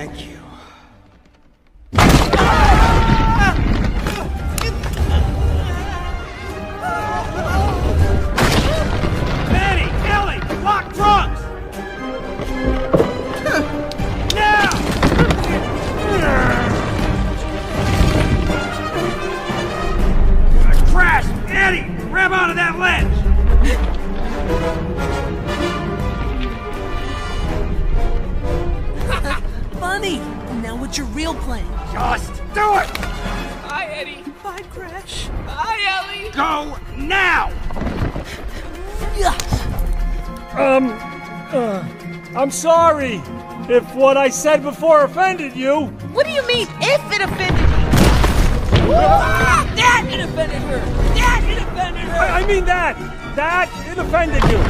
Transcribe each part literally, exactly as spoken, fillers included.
Thank you. Manny! Ellie! Lock trunks! Now! Crash! Eddie! Grab onto that ledge! Funny! Now what's your real plan? Just do it! Bye, Eddie. Bye, Crash. Bye, Ellie. Go now! Um, uh, I'm sorry if what I said before offended you. What do you mean, if it offended you? That it offended her! That it offended her! I, I mean that! That it offended you!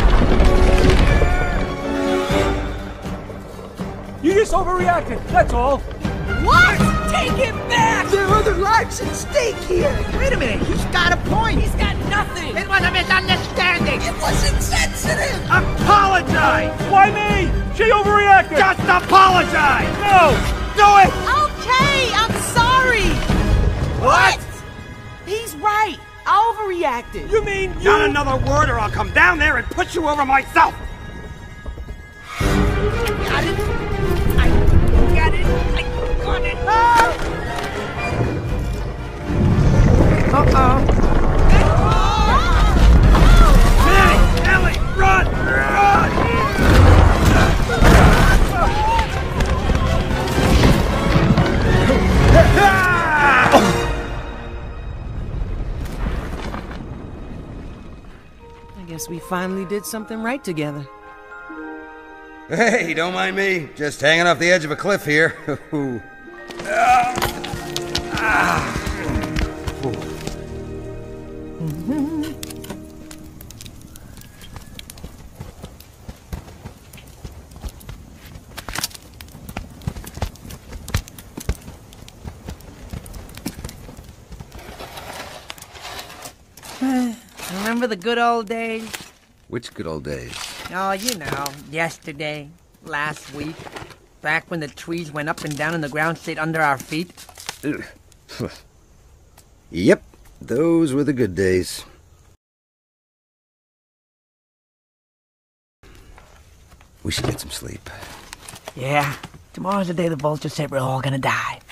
You just overreacted, that's all. What? Take it back! There are other lives at stake here! Wait a minute, he's got a point! He's got nothing! It was a misunderstanding! It was insensitive! Apologize! Why me? She overreacted! Just apologize! No! Do it! Okay, I'm sorry! What? He's right. I overreacted. You mean you... Not another word or I'll come down there and put you over myself! Got it. I got it. I got it. Uh-oh. Manny! Ellie! Run! Run! I guess we finally did something right together. Hey, don't mind me. Just hanging off the edge of a cliff here. Ah. Ah. Remember the good old days? Which good old days? Oh, you know, yesterday, last week, back when the trees went up and down and the ground stayed under our feet. Yep, those were the good days. We should get some sleep. Yeah, tomorrow's the day the vultures said we're all gonna die.